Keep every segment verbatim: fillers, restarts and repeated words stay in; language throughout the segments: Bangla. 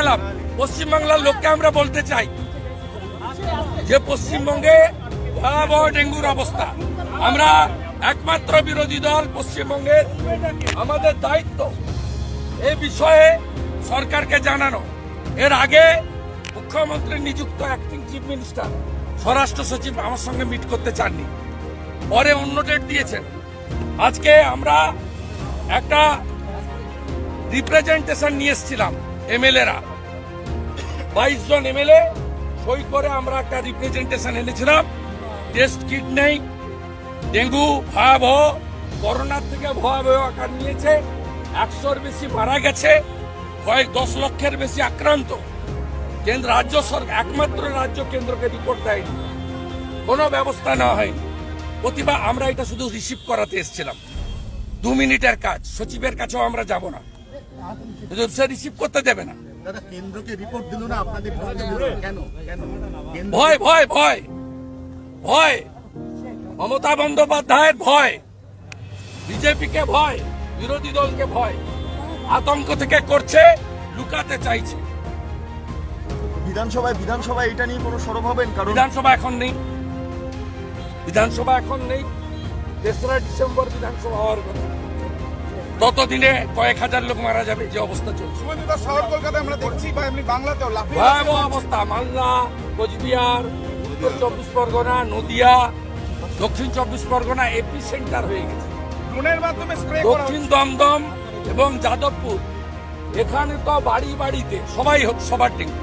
গেলাম, পশ্চিমবাংলার লোককে আমরা বলতে চাই যে পশ্চিমবঙ্গে ভয়াবহ ডেঙ্গুর অবস্থা। আমরা একমাত্র বিরোধী দল পশ্চিমবঙ্গের, আমাদের দায়িত্ব এ বিষয়ে সরকারকে জানানো। এর আগে মুখ্যমন্ত্রী নিযুক্ত অ্যাক্টিং চিফ মিনিস্টার স্বরাষ্ট্র সচিব আমার সঙ্গে মিট করতে চাননি, পরে অন্য ডেট দিয়েছেন। আজকে আমরা একটা রিপ্রেজেন্টেশন নিয়ে এসেছিলাম, এমএলএরা বাইশ জন এমএলএ সই করে আমরা একটা রিপ্রেজেন্টেশন এনেছিলাম। টেস্ট কিট নেই, ডেঙ্গু ভয়াবহ, করোনার থেকে ভয়াবহ আকার নিয়েছে, একশোর বেশি মারা গেছে, কয়েক দশ লক্ষের বেশি আক্রান্ত। কেন্দ্র রাজ্য সরকার একমাত্র রাজ্য কেন্দ্রকে রিপোর্ট দেয়নি, কোনো ব্যবস্থা নেওয়া হয়নি। প্রতিভা আমরা এটা শুধু রিসিভ করাতে এসেছিলাম, দু মিনিটের কাজ। সচিবের কাছেও আমরা যাব না, সে রিসিভ করতে দেবে না। কেন্দ্রকে রিপোর্ট দিল না আপনাদের কেন? ভয় ভয় ভয় ভয় মমতা বন্দ্যোপাধ্যায়ের ভয়, বিজেপিকে ভয়, বিরোধী দলকে ভয়, আতঙ্ক থেকে করছে, লুকাতে চাইছে। বিধানসভায় বিধানসভায় এটা নিয়ে কোনো সরব হবেন? কারণ বিধানসভা এখন নেই, বিধানসভা এখন নেই। তেসরা ডিসেম্বর বিধানসভা হওয়ার কথা, ততদিনে কয়েক হাজার লোক মারা যাবে, যে অবস্থা চলছে। শহর কলকাতায় আমরা দেখছি বা এমনি বাংলাতেও ভয়াবহ অবস্থা। মালদা, কোচবিহার, উত্তর চব্বিশ পরগনা, নদিয়া, দক্ষিণ চব্বিশ পরগনা এপি সেন্টার হয়ে গেছে। ড্রোনের মাধ্যমে স্প্রে করা দক্ষিণ দমদম এবং যাদবপুর, এখানে তো বাড়ি বাড়িতে সবাই সবার ডেঙ্গু।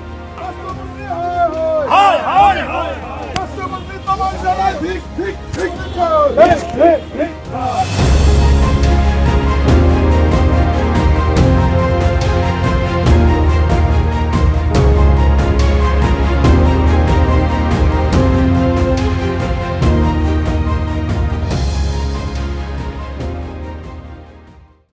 হায় হায় হায় হায়